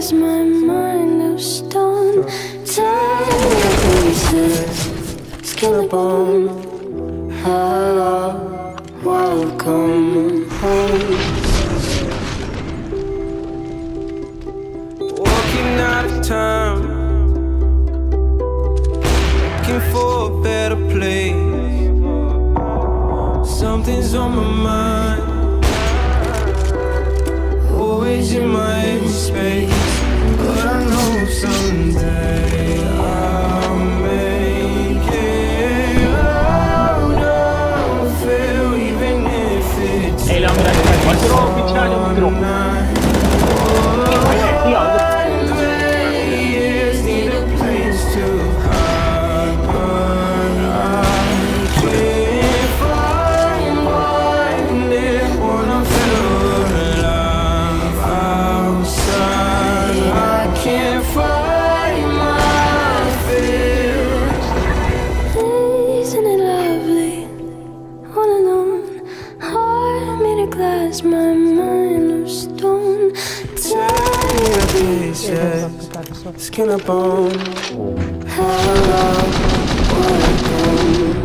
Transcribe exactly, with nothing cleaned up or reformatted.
glass, my mind of stone. Tear me to pieces, skin and bone. Hello, welcome home. Walking out of time, looking for a better place. Something's on my mind, always in my head space. But I know someday I'll make it out of here, even if it's all night. Years need a place to hide, but I can't find one there when I feel alive outside. I can't find my fears. Isn't it lovely? All alone, heart made of glass, my mind of stone. Pieces, skin and bone. Hello, welcome